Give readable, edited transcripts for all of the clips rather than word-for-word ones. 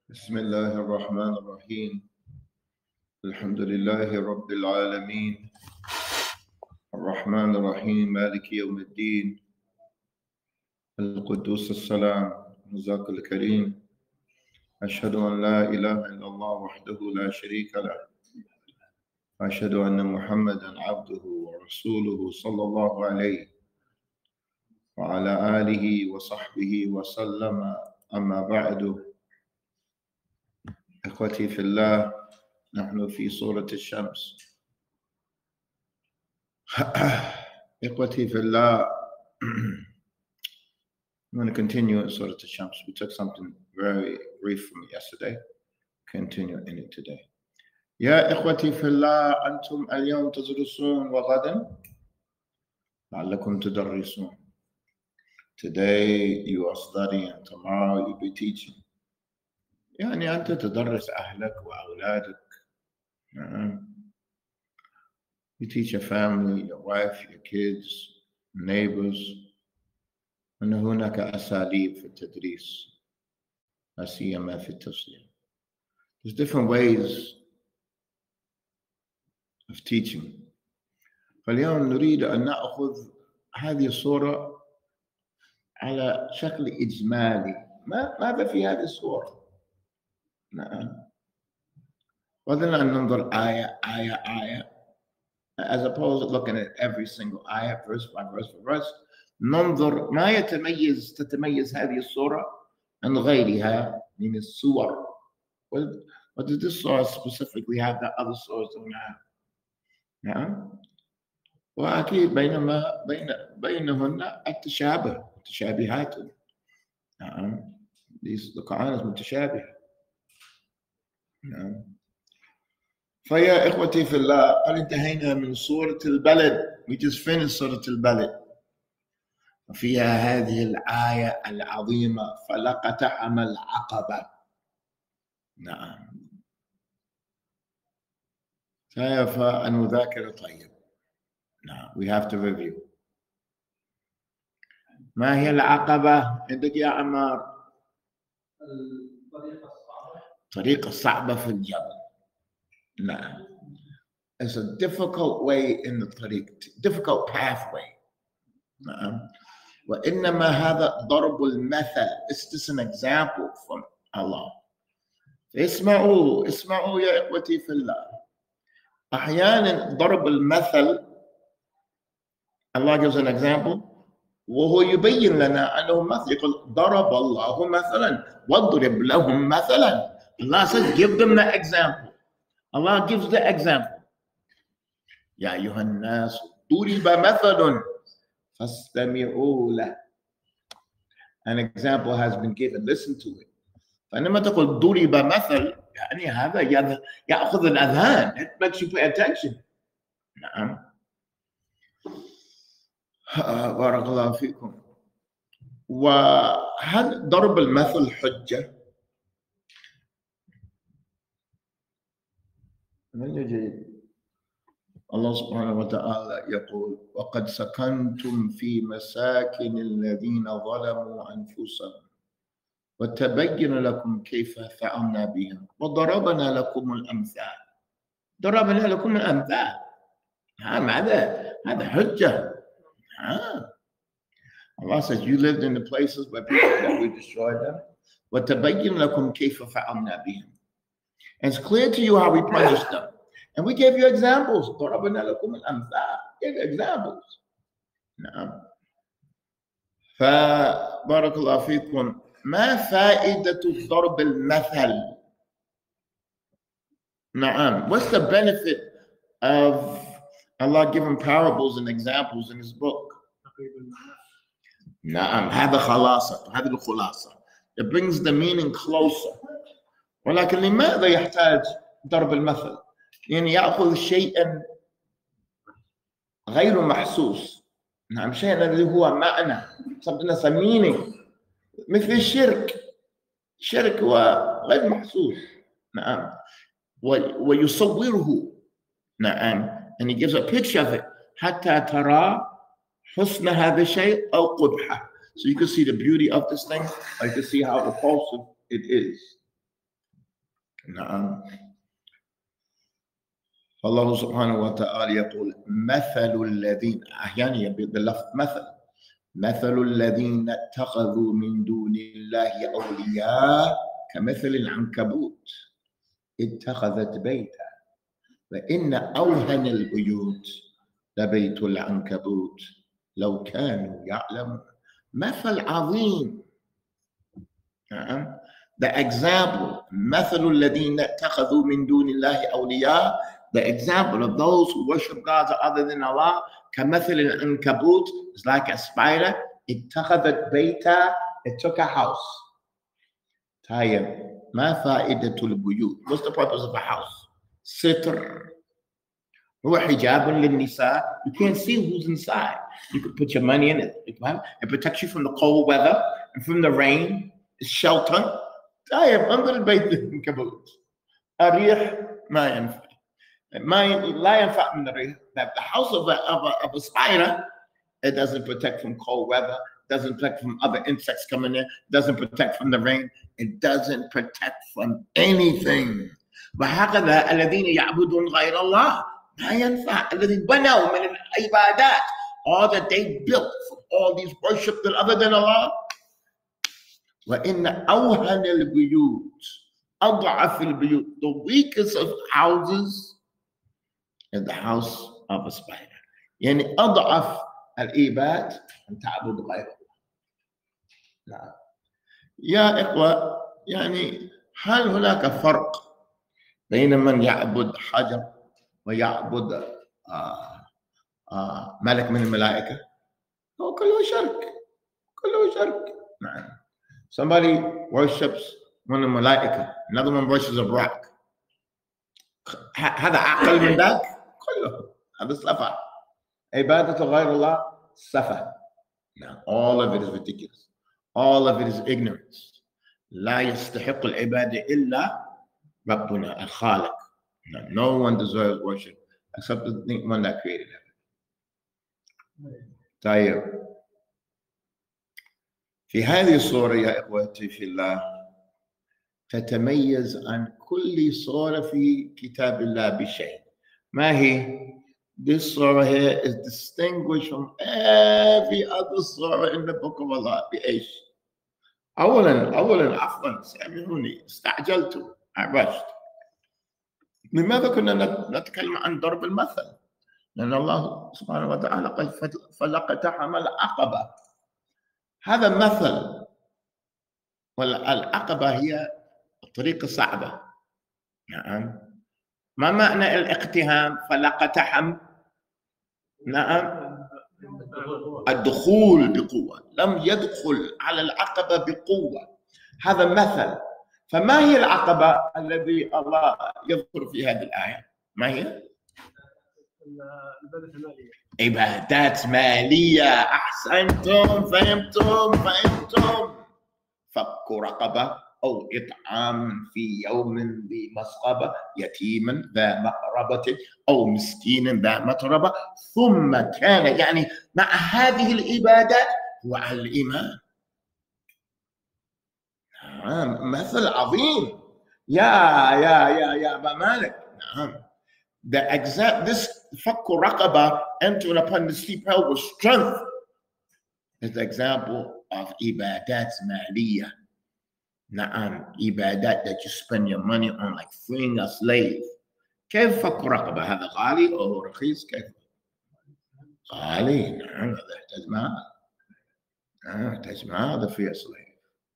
بسم الله الرحمن الرحيم. الحمد لله رب العالمين، الرحمن الرحيم، مالك يوم الدين، القدوس السلام، الرزاق الكريم. أشهد أن لا إله إلا الله وحده لا شريك له، وأشهد أن محمدا عبده ورسوله صلى الله عليه وعلى آله وصحبه وسلم. أما بعد، إخوتي في الله، نحن في سورة الشمس. إخوتي في الله, I'm going to continue in Surah Al-Shams. We took something very brief from yesterday. Continue in it today. يا إخوتي في الله, أنتم اليوم تدرسون وغدا لعلكم تدرسون. Today you are studying, tomorrow you'll be teaching. يعني أنت تدرس أهلك وأولادك. You teach your family, your wife, your kids, neighbors. أن هناك أساليب في التدريس لا سيما في التفسير. There's different ways of teaching. فاليوم نريد أن نأخذ هذه الصورة على شكل إجمالي. ماذا في هذه الصورة؟ نعم. بدل أن ننظر آية as opposed to looking at every single ayah verse by verse, ننظر ما تتميز هذه الصورة عن غيرها من السور. What does this surah specifically have that other surahs don't have? نعم. وأكيد بينهن التشابهات. نعم. The Quran is متشابه. نعم. فيا إخوتي في الله, قد انتهينا من سورة البلد. We just finished سورة البلد. وفيها هذه الآية العظيمة فلقتحم العقبة. نعم. كيف أن نذاكر طيب؟ نعم. We have to review. ما هي العقبة عندك يا عمار؟ الطريقة الصعبة في الجبل. نعم. It's a difficult way in the طريق, difficult pathway. نعم. وإنما هذا ضرب المثل. It's just an example from Allah. اسمعوا يا إخوتي في الله. أحيانا ضرب المثل, Allah gives an example وهو يبين لنا أنه مثل. يقول ضرب الله مثلا واضرب لهم مثلا. Allah says give them the example. Allah gives the example. يا أيها الناس ضرب مثل فاستمعوا له. An example has been given, listen to it. فعندما تقول ضرب مثل يعني هذا يأخذ الأذهان. It makes you pay attention. نعم. بارك الله فيكم. وهل ضرب المثل حجة؟ من يجي؟ الله سبحانه وتعالى يقول وقد سكنتم في مساكن الذين ظلموا أنفسهم وتبين لكم كيف فعلنا بهم وضربنا لكم الأمثال. ضربنا لكم الأمثال. هذا حجة. Allah says you lived in the places where people that we destroyed them. وتبين لكم كيف فعلنا بهم. And it's clear to you how we punished them. And we gave you examples. ضربنا لكم الأمثال. Gave you examples. نعم. فبارك الله فيكم. ما فائدة ضرب المثل؟ نعم. What's the benefit of Allah giving parables and examples in His book? نعم. هذا خلاصة. هذه الخلاصة. It brings the meaning closer. ولكن لماذا يحتاج ضرب المثل؟ يعني يأخذ شيئا غير محسوس. نعم. شيئا الذي هو معنى. something that's a meaning. مثل الشرك هو غير محسوس. نعم. ويصوره. نعم. and he gives a picture of it حتى ترى حسن هذا الشيء أو قبحه. So you can see the beauty of this thing, or you can see how repulsive it is. نعم. الله سبحانه وتعالى يقول مثل الذين، أحيانا باللفظ مثل الذين اتخذوا من دون الله أولياء كمثل العنكبوت اتخذت بيتا وإن أوهن البيوت لبيت العنكبوت لو كانوا يعلمون. مثل عظيم. نعم. The example مثل الذين اتخذوا من دون الله أولياء, the example of those who worship gods other than Allah, كمثل العنكبوت, is like a spider. اتخذت بيتا, it took a house. طيب ما فائدة البيوت? What's the purpose of a house? ستر, هو حجاب للنساء. You can't see who's inside. You could put your money in it. It protects you from the cold weather and from the rain. It's shelter. طيب انظر البيت العنكبوت, الريح ما ينفع, لا ينفع من الريح. The house of a spider, it doesn't protect from cold weather, doesn't protect from other insects coming in, doesn't protect from the rain, it doesn't protect from anything. وهكذا الذين يعبدون غير الله ما ينفع. الذين بنوا من العبادات, all that they built for all these worship other than Allah. وإن أوهن البيوت أضعف البيوت, the weakest of houses is the house of a spider. يعني أضعف العباد أن تعبد غير الله. نعم. يا إخوة, يعني هل هناك فرق بين من يعبد حجر ويعبد ملك من الملائكة؟ هو كله شرك, كله شرك. نعم. Somebody worships one of the malaika, another one worships a rock. هذا أقل من ذاك كله. هذا سفه. عبادة غير الله سفه. Now, all of it is ridiculous. All of it is ignorance. لا يستحق العبادة إلا ربنا الخالق. No one deserves worship except the one that created it. طيب, في هذه الصورة يا إخوتي في الله تتميز عن كل صورة في كتاب الله بشيء. ما هي؟ This surah here is distinguished from every other surah in the book of Allah. بإيش؟ أولا عفوا سامحوني, استعجلت, I rushed. لماذا كنا نتكلم عن ضرب المثل؟ لأن الله سبحانه وتعالى قال فلقتحم العقبة. هذا مثل, والعقبة هي الطريق الصعبة. نعم. ما معنى الاقتحام؟ فلقتحم. نعم. الدخول بقوة, لم يدخل على العقبة بقوة. هذا مثل. فما هي العقبة الذي الله يذكر في هذه الآية؟ ما هي؟ عبادات مالية. أحسنتم, فهمتم. فك رقبة أو إطعام في يوم ذي مسغبة, يتيما ذا مقربة أو مسكينا ذا متربة, ثم كان, يعني مع هذه العبادات هو على الإيمان. مثل عظيم يا أبا مالك. نعم. This فك رقبة, entering upon the steep hill with strength, is the example of عبادات مالية. نعم. عبادات that you spend your money on, like freeing a slave. كيف فك رقبة؟ هذا غالي أو رخيص؟ كيف؟ غالي. نعم. هذا يحتاج مال. يحتاج مال to free a slave.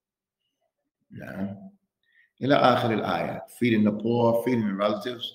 نعم. إلى آخر الآية. Feeding the poor, feeding the relatives.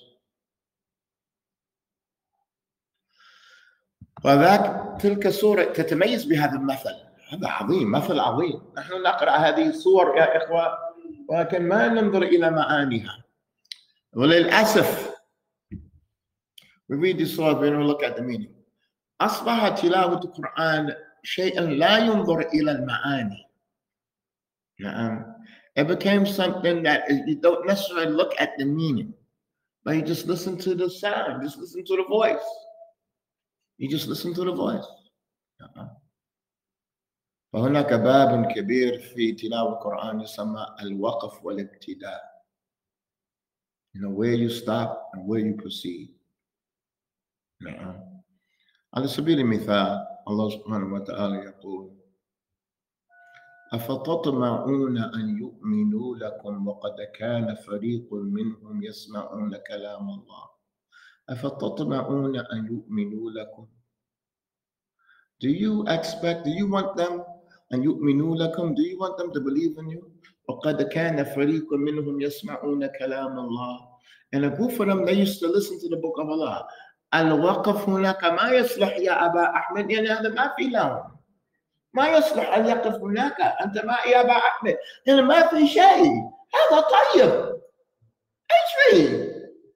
تلك السورة تتميز بهذا المثل. هذا عظيم, مثل عظيم. نحن نقرأ هذه السور يا إخوة ولكن ما ننظر إلى معانيها. وللأسف we read this surah, we don't look at the meaning. أصبح تلاوة القرآن شيئا لا ينظر إلى المعاني. نعم. It became something that you don't necessarily look at the meaning, but you just listen to the sound, just listen to the voice. You just listen to the voice. فهناك باب كبير في تلاوة القرآن يسمى الوقف والابتداء. You know where you stop and where you proceed. نعم. على سبيل المثال الله سبحانه وتعالى يقول: أفتطمعون أن يؤمنوا لكم وقد كان فريق منهم يسمعون كلام الله. أفتطمعون أن يؤمنوا لكم. Do you want them أن يؤمنوا لكم? Do you want them to believe in you? وقد كان فريق منهم يسمعون كلام الله. And a group of them, they used to listen to the book of Allah. الوقف هناك ما يصلح يا أبا أحمد، يعني هذا ما في لون، ما يصلح أن يقف هناك، أنت ما يا أبا أحمد، يعني ما في شيء، هذا طيب، إيش فيه؟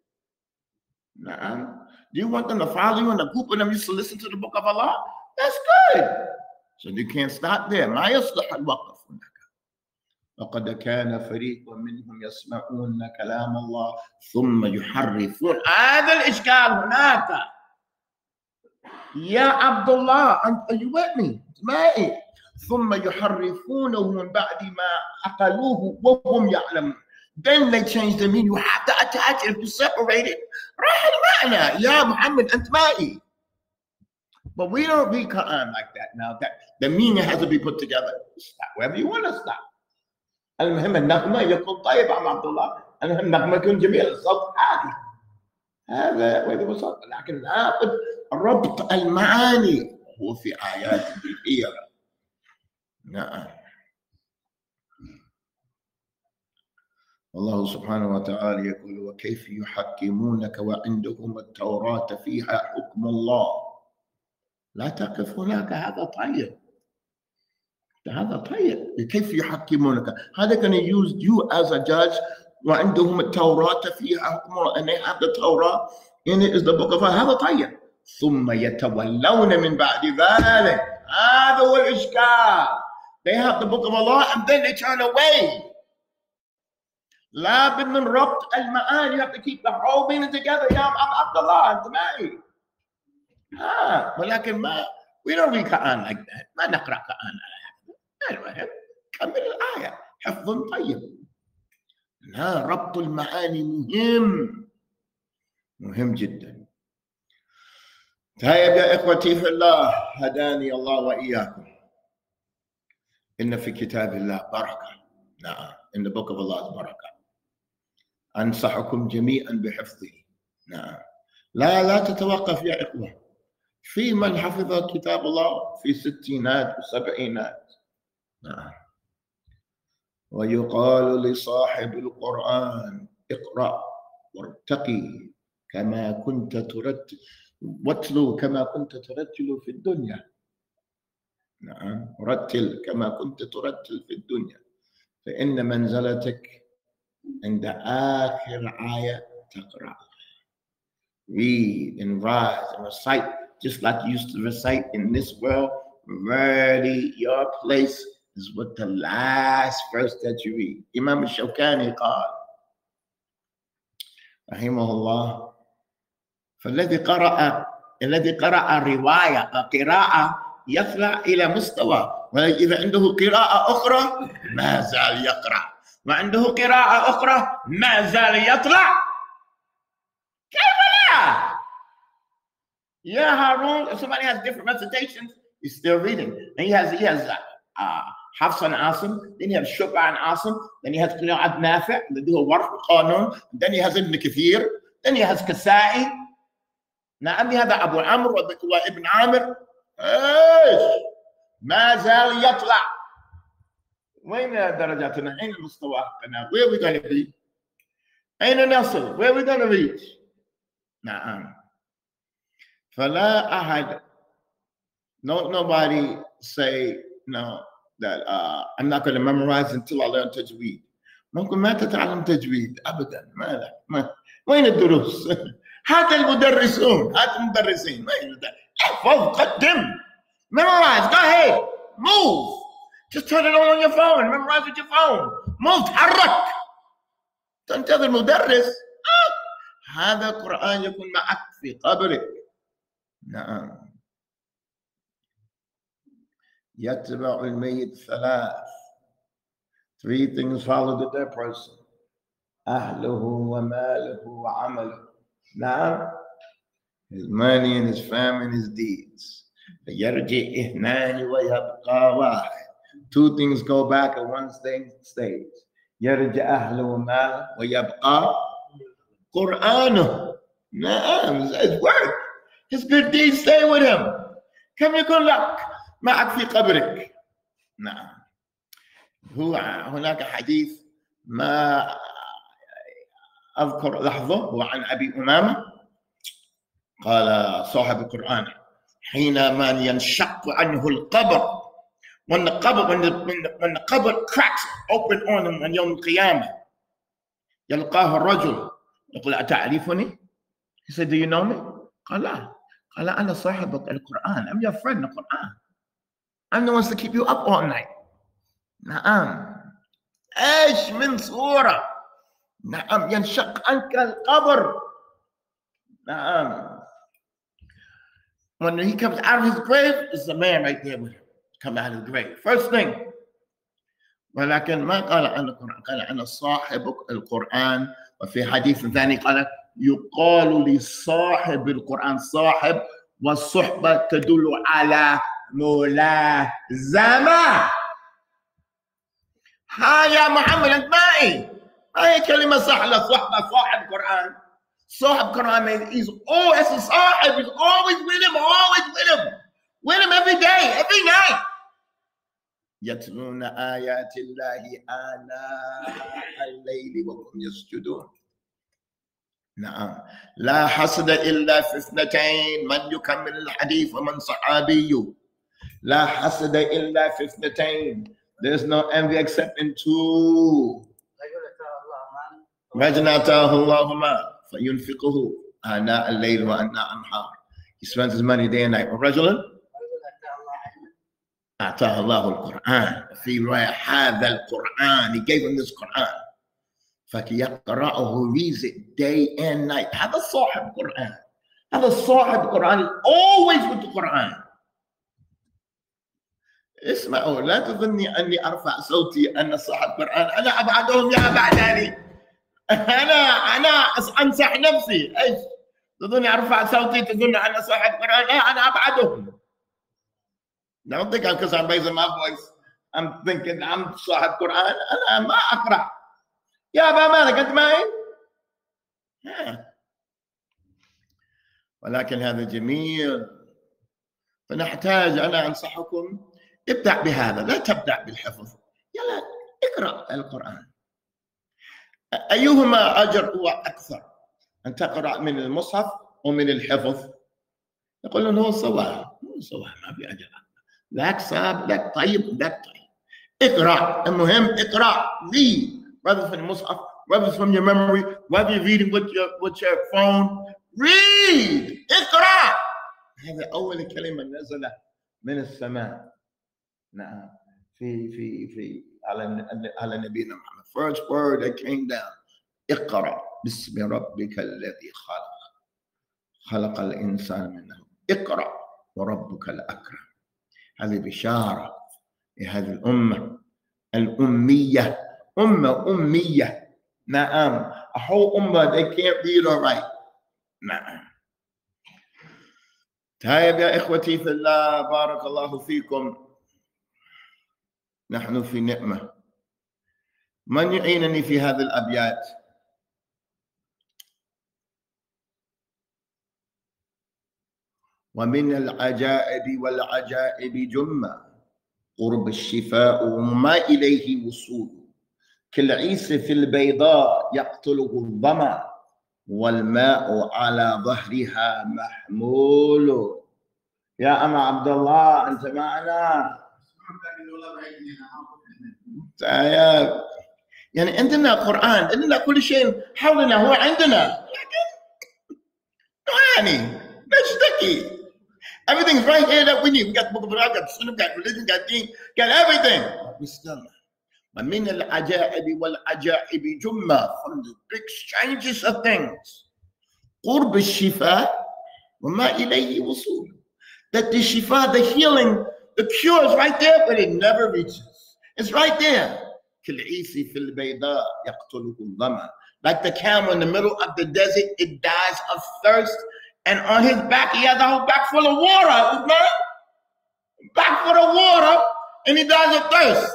نعم. Do you want them to follow you? And a group of them used to listen to the book of Allah? That's good. So you can't stop there. ما يصلح الوقف هناك. وقد كان فريق منهم يسمعون كلام الله ثم يحرفون. هذا الإشكال هناك. يا عبد الله، are you with me? اسمعي. ثم يحرفونه من بعد ما عقلوه وهم يعلمون. Then they change the meaning. You have to attach it to separate it. راح المعنى يا محمد أنت معي. But we don't read Quran like that now. That the meaning has to be put together. Stop wherever you want to stop. المهم النغمة يكون طيب عم عبد الله. المهم النغمة يكون جميل، الصوت عادي. هذا وإذا وصلت، لكن لابد ربط المعاني هو في آيات كثيرة. نعم. الله سبحانه وتعالى يقول: وكيف يحكمونك وعندهم التوراة فيها حكم الله. لا تقف هناك، هذا طيب، هذا طيب. كيف يحكمونك؟ هذا going to use you as a judge. وعندهم التوراة فيها حكم الله, and they have the Torah, in it is the book of Allah. هذا طيب. ثم يتولون من بعد ذلك. هذا هو الإشكال. They have the book of Allah and then they turn away. لابد من ربط المعاني. You have to keep the whole meaning together. يا عبد الله أنت معي. ولكن ما we don't read Quran like that. ما نقرأ Quran على هذا. كمل الآية. حفظ طيب. لا، ربط المعاني مهم جدا. طيب يا إخوتي في الله، هداني الله وإياكم. إن في كتاب الله بركة. نعم. In the book of Allah is بركة. أنصحكم جميعا بحفظه. نعم. لا تتوقف يا إخوة. في من حفظ كتاب الله في ستينات وسبعينات. نعم. ويقال لصاحب القرآن: اقرأ وارتقي كما كنت ترتل، واتلو كما كنت ترتل في الدنيا. نعم. رتل كما كنت ترتل في الدنيا، فإن منزلتك عند آخر آية تقرأ. Read and rise and recite just like you used to recite in this world. Really, your place is with the last verse that you read. Imam al-Shawkani قال رحمه الله: فالذي قرأ رواية قراءة يطلع إلى مستوى، وإذا عنده قراءة أخرى ما زال يقرأ، وعنده قراءة أخرى ما زال يطلع. كيف لا؟ Yeah, Harun, if somebody has different recitations, he's still reading. And he has Hafs and Asim, then he has Shu'ba and Asim, then he has Qira'at Nafi', then he has Warsh Qanun, then he has Ibn Kathir, then he has Kasa'i. نعم. هذا أبو عمرو وابن عامر. إيش؟ ما زال يطلع. وين درجاتنا؟ أين مستوانا؟ Where are we going to be? أين نصل? Where are we going to reach? نعم. فلا أحد, nobody say no that I'm not going to memorize until I learn tajweed. ممكن ما تتعلم تجويد أبدا. ما وين الدروس؟ هات المدرسين. وين احفظ، قدم، memorize, go ahead, move. Just turn it on your phone, memorize with your phone. move، تحرك. تنتظر المدرس. هذا القرآن يكون معك في قبرك. نعم. يتبع الميت ثلاث. 3 things follow the dead person. أهله وماله وعمله. نعم. His money and his family and his deeds. فيرجع اثنان ويبقى واحد. Two things go back and one thing stays. يرجع أهله وماله ويبقى قرآنه. نعم. His work. His good deeds stay with him. كم يكون لك معك في قبرك. نعم. هو هناك حديث ما أذكر لحظة، هو عن أبي أمامة قال صاحب القرآن حينما ينشق عنه القبر، when the قبر cracks open on him من يوم القيامة، يلقاه الرجل يقول أتعرفني؟ He said, do you know me? قال لا. قال أنا صاحب القرآن. I'm your friend in the Quran. I'm the one to keep you up all night. نعم. ايش من صورة. نعم. ينشق عنك القبر. نعم. When he comes out of his grave, it's a man right there with him. Come out of his grave. First thing. ولكن ما قال أنا القرآن، قال أنا صاحب القرآن. وفي حديث ثاني قال يقال لصاحب القرآن صاحب، والصحبة تدل على ملازمة. ها يا محمد أنت معي؟ ما هي كلمة صحلة صحبة صاحب قرآن. صاحب قرآن means he's always a صاحب. He's always with him, always with him. With him every day, every night. يتلون آيات الله آناء الليل وهم يسجدون. نعم. لا حسد إلا في اثنتين، من يكمل الحديث ومن صحابي. لا حسد إلا في اثنتين. There's no envy except in two. رجل آتاه الله مال فينفقه آناء الليل وآناء النهار. He spends his money day and night. ورجل آتاه الله القرآن. في رواية هذا القرآن. He gave him this Quran. فيقرأه, reads it day and night. هذا صاحب قرآن. هذا صاحب قرآن is always with the Quran. اسمعوا لا تظني أني أرفع صوتي أن صاحب قرآن. أنا أبعدهم يا أبعداني. أنا أنصح نفسي. إيش تظني أرفع صوتي تظن أنا صاحب قرآن؟ لا أنا أبعدهم. Don't think because I'm raising my voice I'm thinking I'm صاحب قرآن. أنا ما أقرأ. يا أبا مالك أنت معي؟ ولكن هذا جميل. فنحتاج أنا أنصحكم ابدأ بهذا، لا تبدأ بالحفظ. يلا اقرأ القرآن. أيهما أجر هو أكثر، أن تقرأ من المصحف ومن الحفظ؟ يقولون هو سواء. هو سواء ما في أجر. ذاك صعب ذاك طيب ذاك طيب. اقرأ. المهم اقرأ. read rather from the المصحف, rather from your memory, whether you're reading with your phone. read. اقرأ. هذا أول كلمة نزلت من السماء. نعم. في على نبينا محمد. First word that came down. اقرأ باسم ربك الذي خلق الإنسان من نور. اقرأ وربك الأكرم. هذه بشارة لهذه الأمة الأمية. أمية. نعم. A whole ummah they can't read or write. نعم. طيب يا إخوتي في الله بارك الله فيكم. نحن في نعمة. من يعينني في هذه الأبيات؟ ومن العجائب والعجائب جمة قرب الشفاء وما إليه وصول كالعيس في البيضاء يقتله الظما والماء على ظهرها محمول. يا أما عبد الله أنت معنا؟ يعني عندنا قرآن، عندنا كل شيء حولنا هو عندنا، يعني نشتكي. Everything's right here that we need. We got the book of the Bible, got Sunnah, got religion, got deen, got everything. We still. ومن العجائب والعجائب جمة, from the big strangest of things. قرب الشفاء وما إليه وصول. That the shifa, the healing, the cure is right there, but it never reaches. It's right there. كالعيس في البيضاء يقتله الظما. like the camel in the middle of the desert, it dies of thirst. And on his back, he has a whole back full of water, man. Back full of water, and he dies of thirst.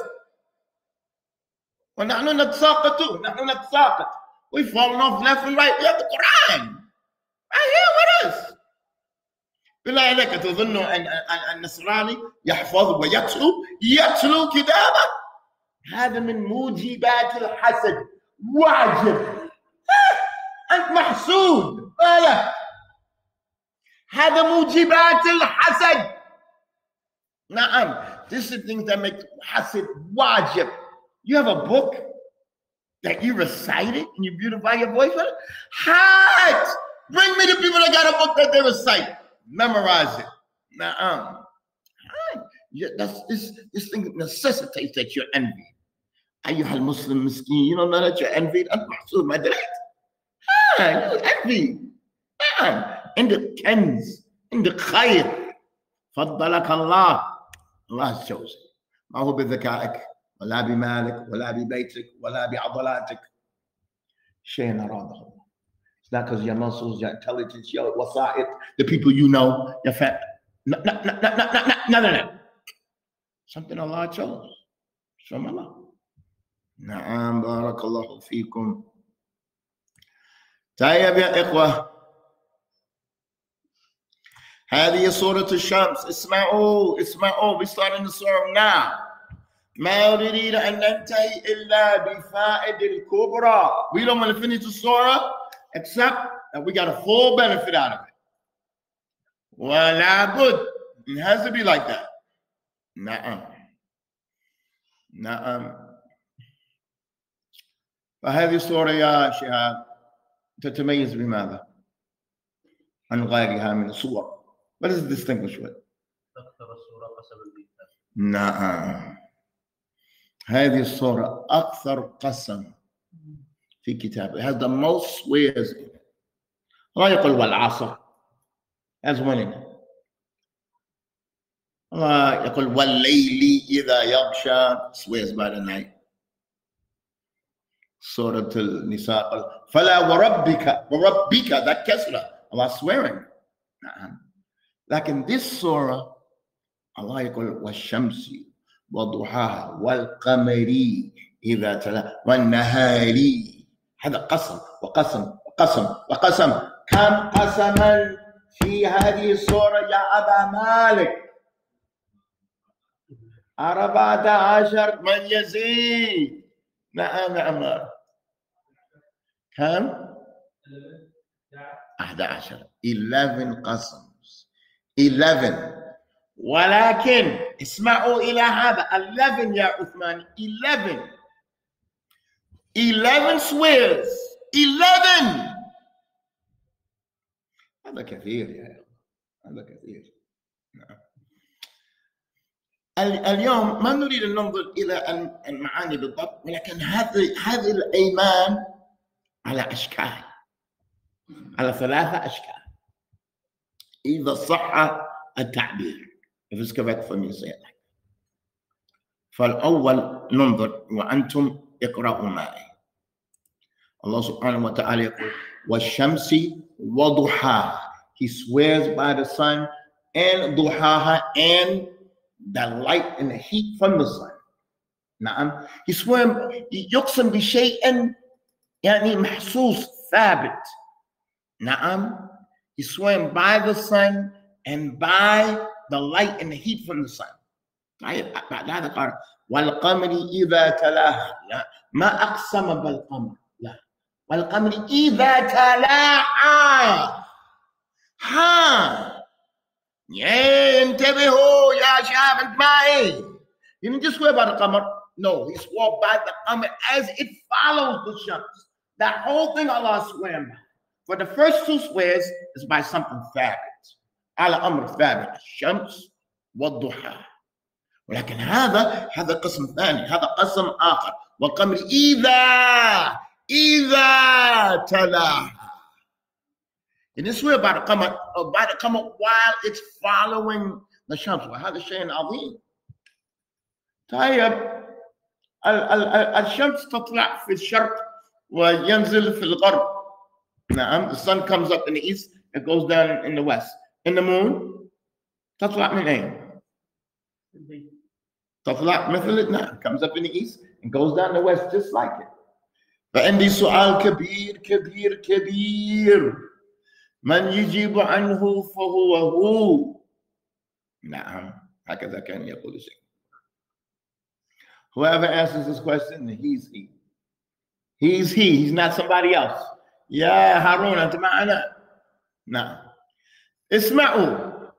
ونحن نتساقط نحن نتساقط. We've fallen off left and right. We have the Quran right here with us. بالله عليك تظن أن النصراني يحفظ يتلو كتابه؟ هذا من موجبات الحسد. واجب أنت محسود مالك. هذا موجبات الحسد. نعم. This is things that make حسد واجب. You have a book that you recite it and you beautify your voice with it? Hot! Bring me the people that got a book that they recite. Memorize it. Now, this thing necessitates that you're envied. أيها المسلم مسكين, you don't know that you're envied? أنت محسود ما دريت. You're envied. عندك كنز, عندك خير. فضلك الله. Allah has chosen. ما هو بذكائك ولا بمالك ولا ببيتك ولا بعضلاتك. شيء أراده الله. It's not because your muscles, your intelligence, your wasa'it, the people you know, your family. No. Something Allah chose. It's from Allah. نعم بارك الله فيكم. طيب يا إخوة, هذه سورة الشمس. اسمعوا. We start in the surah now. ما نريد أن ننتهي إلا بفائدة الكبرى. We don't want to finish the surah except that we got a full benefit out of it. ولا بد. It has to be like that. نعم. فهذه السورة يا شهاب تتميز بماذا؟ عن غيرها من السور. What is distinguished with? أكثر السورة قسما بالله. نعم. هذه السورة أكثر قسم في كتابه. It has the most swears in it. الله يقول والعصر. That's one in it. الله يقول والليل إذا يغشى. Swears by the night. سورة النساء فلا وربك that كسرة. Allah swearing. نعم. لكن this surah Allah يقول والشمس وضحاها والقمر إذا تلاها والنهار. هذا قسم وقسم. كم قسما في هذه السورة يا أبا مالك؟ 14. من يزيد؟ نعم يا عمار. كم؟ 11. 11 قسمs. 11. ولكن اسمعوا إلى هذا. 11 يا عثمان. 11 swears. 11. هذا كثير يا أخي. هذا كثير. نعم. اليوم ما نريد أن ننظر إلى المعاني بالضبط, ولكن هذه الأيمان على أشكال, على 3 أشكال إذا صح التعبير. If it's correct for me to say it like that. فالأول ننظر وأنتم اقرأوا معي. Allah subhanahu wa ta'ala يقول والشمس وضحاها. He swears by the sun and ضحاها and the light and the heat from the sun. نعم. He swears يقسم بشيء يعني محسوس ثابت. نعم. He swears by the sun and by the light and the heat from the sun. بعد هذا قال والقمر إذا تلاها. لا ما أقسم بالقمر. لا والقمر إذا تلاها. انتبهوا يا شباب انت معي. You didn't just swear by the qamar. No, he swore by the qamar as it follows the shams. That whole thing Allah swear by. For the first 2 swears is by something ثابت. على أمر ثابت. الشمس والضحى. ولكن هذا قسم ثاني. هذا قسم آخر. والقمر إذا تلاها. It is swear by the qamar while it's following the shams. وهذا شيء عظيم. طيب الشمس تطلع في الشرق وينزل في الغرب. نعم. The sun comes up in the east, it goes down in the west. In the moon تطلع من أين؟ تطلع مثل نعم comes up in the east and goes down the west just like it. فعندي سؤال كبير كبير كبير، من يجيب عنه فهو هو. نعم هكذا كان يقول الشيخ. Whoever answers this question, he's he. He's he. He's not somebody else. يا هارون أنت معنا؟ نعم. اسمعوا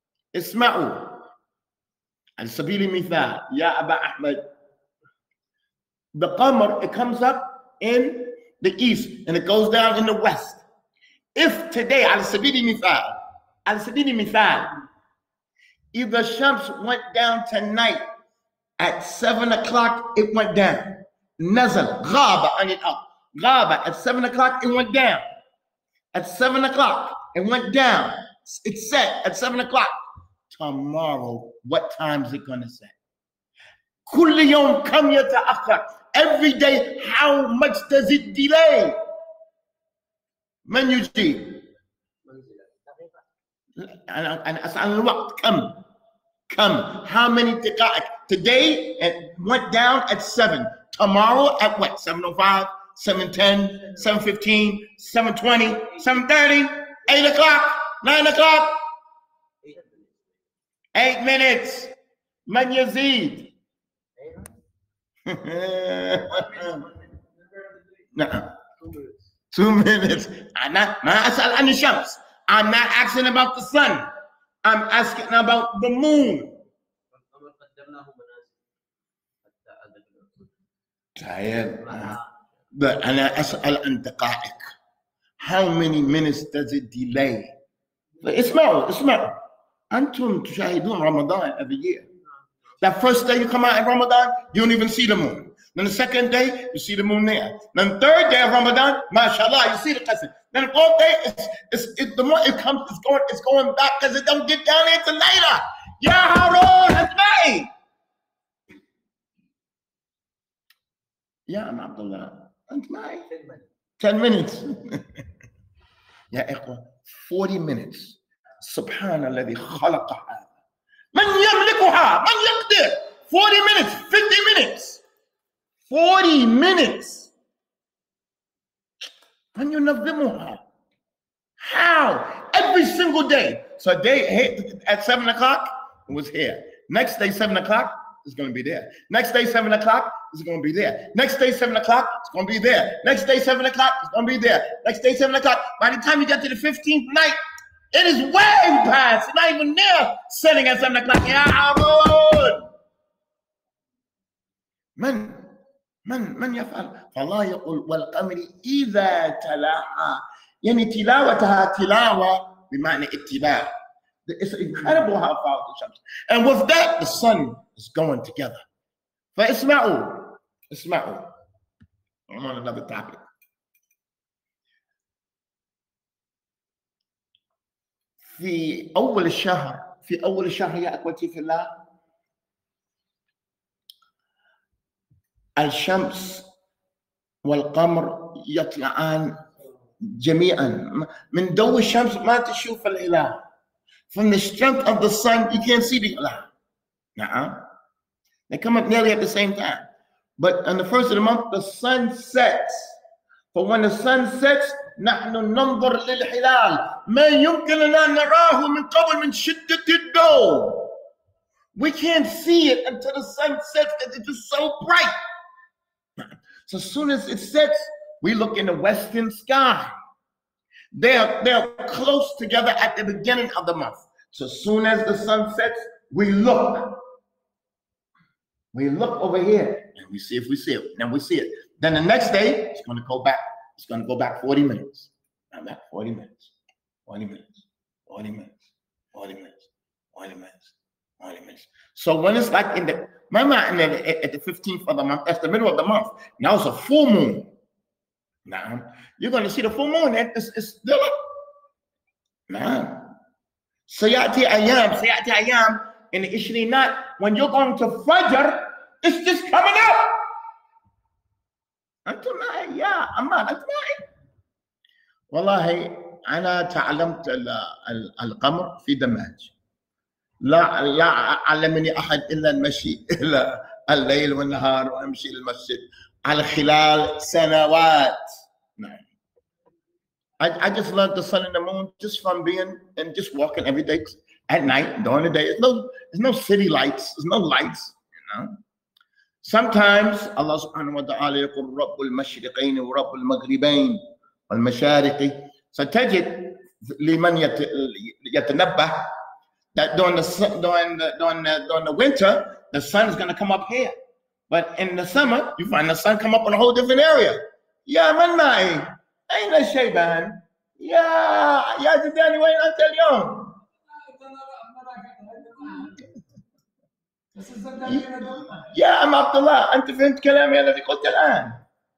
على سبيل المثال يا أبا أحمد. The qamar, it comes up in the east and it goes down in the west. If today على سبيل المثال if the shams went down tonight at 7 o'clock, it went down. نزل غاب عن الأرض. غاب at 7 o'clock, it went down. At 7 o'clock, it went down. It set at 7 o'clock. Tomorrow, what time is it going to set? كل يوم كم يتأخر? Every day, how much does it delay? من يجيب؟ أنا أسأل الوقت كم؟ How many دقائق? Today it went down at 7. Tomorrow at what? 7:05, 7:10, 7:15, 7:20, 7:30, 8 o'clock, 9 o'clock. 8 minutes. من يزيد؟ نعم. 2 minutes. أنا ما أسأل عن الشمس. I'm not asking about the sun. I'm asking about the moon. But أنا أسأل عن دقائق. How many minutes does it delay? اسمعوا. أنتم تشاهدون رمضان every year. That first day you come out in Ramadan, you don't even see the moon. Then the second day, you see the moon there. Then the third day of Ramadan, mashallah, you see the qasr. Then the fourth day, the more it comes, it's going back because it don't get down there till later. Ya Harun, that's me. Ya Abdullah, that's me. 10 minutes. Ya ikhwa, 40 minutes. سبحان الذي خلق هذا. من يملكها؟ من يقدر؟ 40 minutes, 50 minutes. 40 minutes. من ينظمها? How? Every single day. So a day at 7 o'clock, it was here. Next day, 7 o'clock, it's going to be there. Next day, 7 o'clock, it's going to be there. Next day, 7 o'clock, it's going to be there. Next day, 7 o'clock, it's going to be there. Next day, 7 o'clock. By the time you get to the 15th night, it is way past. It's not even near setting at 7 o'clock. يا عمود. من يفعل؟ فالله يقول والقمر إذا تلاها. يعني تلاوتها تلاوة بمعنى اتباع. It's incredible how far the shams. And with that, the sun is going together. فاسمعوا. I'm on another topic. في أول الشهر يا أخوتي في الله الشمس والقمر يطلعان جميعا. من ضوء الشمس ما تشوف الهلال. From the strength of the sun, you can't see the hilal. They come up nearly at the same time. But on the first of the month, the sun sets. But when the sun sets, نحن ننظر للهلال ما يمكننا نراه من قبل من شدة الضوء. We can't see it until the sun sets because it's just so bright. So as soon as it sets, we look in the western sky. They're close together at the beginning of the month. So as soon as the sun sets, we look. We look over here and we see if we see it. Then we see it. Then the next day, it's going to go back. It's going to go back 40 minutes. Now back 40 minutes. 40 minutes. 40 minutes. 40 minutes. 40 minutes. 40 minutes. So when it's like at the 15th of the month, that's the middle of the month. Now it's a full moon. Now you're going to see the full moon. It's still up. Now. سيأتي أيام in the Ishrinat when you're going to Fajr, it's just coming up. أنت معي يا عمار، أنت معي. والله أنا تعلمت القمر في دماج، لا علمني أحد إلا المشي إلى الليل والنهار وأمشي للمسجد على خلال سنوات. نعم. I just learned the sun and the moon just from being and just walking every day at night, during the day. There's no city lights, there's no lights, you know. Sometimes Allah subhanahu wa ta'ala يقول رب المشرقين ورب المغربين والمشارق. ستجد لمن يتنبه that during the winter, the sun is going to come up here. But in the summer, you find the sun come up in a whole different area. يا من معي؟ أين الشيبان؟ يا جداني وين أنت اليوم؟ يا أم عبد الله، أنت فهمت كلامي الذي قلت الآن؟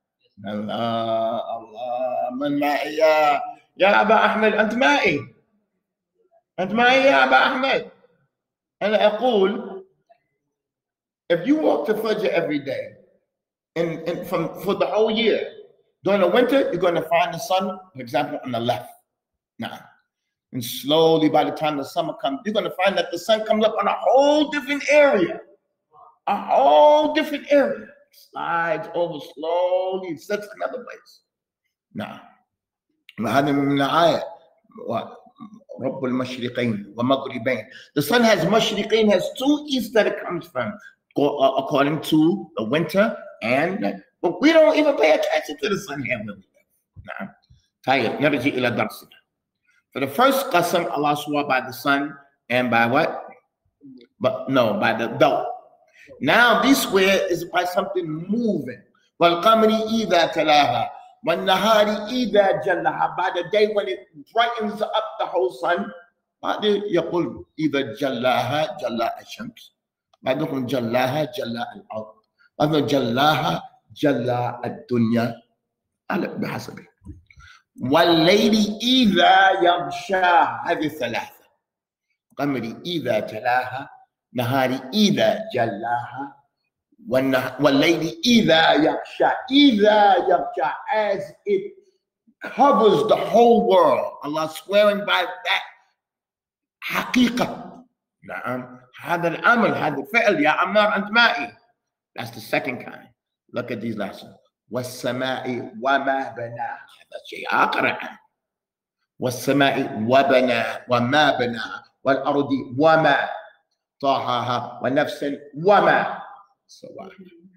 الله من معي يا أبا أحمد؟ أنت معي؟ أنت معي يا أبا أحمد؟ أنا أقول if you walk to Fajr every day and for the whole year, during the winter, you're going to find the sun, for example, on the left. Now, and slowly by the time the summer comes, you're going to find that the sun comes up on a whole different area. A whole different area. Slides over slowly, sets another place. Now, هذا من الآية رب المشرقين ومغربين. The sun has mashriqin, has two east that it comes from, according to the winter, but we don't even pay attention to the sun here where we live. نعم. طيب نرجع إلى درسنا. For the first qasam, Allah swore by the sun and by what? By the belt. Now this swear is by something moving. وَالْقَمْرِ إِذَا تَلَاهَا وَالنَّهَارِ إِذَا جَلَّهَا. By the day when it brightens up the whole sun, بعد يقول إذا جلاها جلاء الشمس، بعدهم جلاها جلاء الأرض، بعدهم جلاها جلاء الدنيا على بحسبه. والليل إذا يغشاها. هذه الثلاثة. قمري إذا تلاها، نهاري إذا جلاها، والليل إذا يغشى. إذا يغشى, as it covers the whole world. Allah swearing by that حقيقة. نعم. هذا الأمر، هذا الفعل يا عمار أنت معي. That's the second kind. Look at these last ones. والسماء وما بناها. هذا شيء آخر. والسماء وما بناها والأرض وما طاحاها ونفس وما سواها.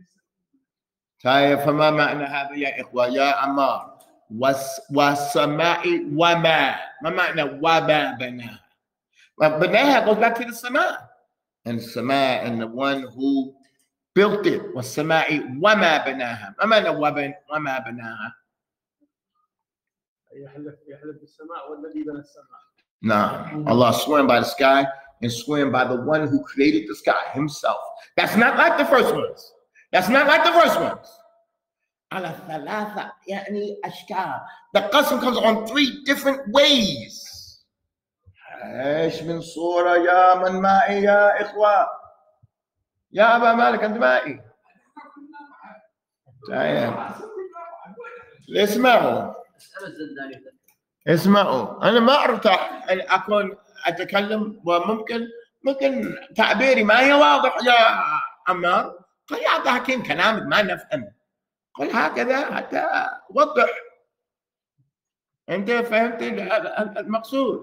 طيب فما معنى هذا يا إخوة يا عمار؟ والسماء وما. ما معنى وما بناها؟ بناها goes back to the سماء. And السماء and the one who built it. والسماء وما بناها. ما معنى وما بناها؟ يحلف بالسماء والذي بنى السماء. No, Allah swearing by the sky and swearing by the one who created the sky himself. That's not like the first ones. That's not like the first ones. على ثلاثة يعني أشكال. The qasam comes on three different ways. ايش من صورة يا من معي يا إخوة؟ يا أبا مالك أنت معي؟ طيب اسمعوا أنا ما أرتاح أن أكون أتكلم وممكن تعبيري ما هي واضح يا عمار. قل يا عبد الحكيم كلامك ما نفهم. قل هكذا حتى وضح. أنت فهمت المقصود.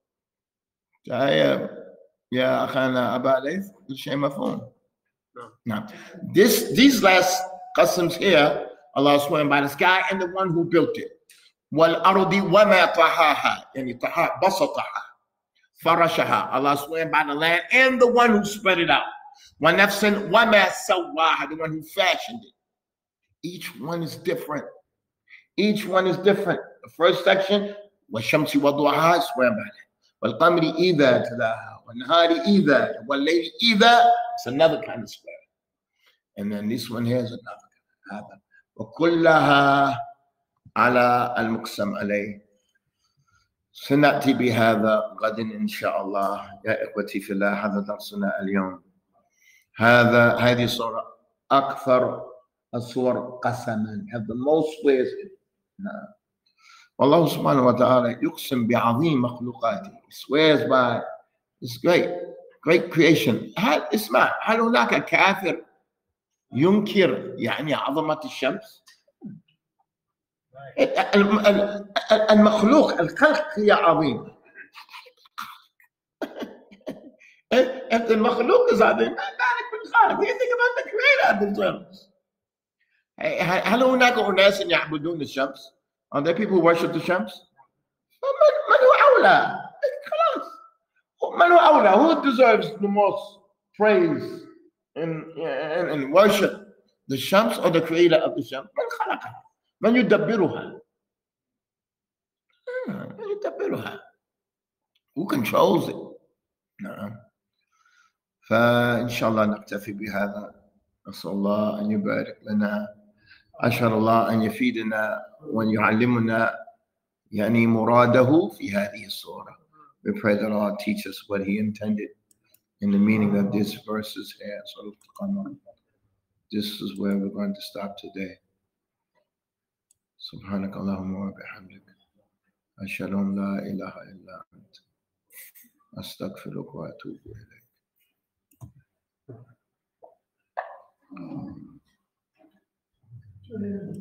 طيب يا أخانا أبا ليث كل شيء مفهوم. نعم. These last qasams here, Allah swearing by the sky and the one who built it. والأرض وما طحاها يعني طحاها بسطها فرشها. Allah swearing by the land and the one who spread it out. ونفس وما سواها, the one who fashioned it. Each one is different. Each one is different. The first section والشمس وضحاها swearing by that. والقمر إذا تلاها والنهار إذا والليل إذا. It's another kind of swear. And then this one here is another kind. هذا وكلها على المقسم عليه. سنأتي بهذا غدا إن شاء الله يا إخوتي في الله. هذا درسنا اليوم. هذه صورة أكثر الصور قسما have the most swears. نعم. والله سبحانه وتعالى يقسم بعظيم مخلوقاته. Swears by this great creation. هل هناك كافر ينكر يعني عظمة الشمس؟ المخلوق الخلق هي عظيم. If the مخلوق is عظيم ما بالك بالخالق. You think about the creator of the shams. هل هناك أناس يعبدون الشمس؟ Are there people who worship the shams? من هو أولى؟ خلاص. من هو أولى? Who deserves the most praise and worship? The shams or the creator of the shams? من خلقها؟ من يدبرها؟ من يدبرها؟ Who controls it? نعم. فإن شاء الله نكتفي بهذا. نسأل الله أن يبارك لنا. أسأل الله أن يفيدنا وأن يعلمنا يعني مراده في هذه السورة. We pray that Allah teach us what He intended in the meaning of these verses here. So this is where we're going to stop today. سبحانك اللهم وبحمدك أشهد أن لا إله إلا أنت أستغفرك وأتوب إليك.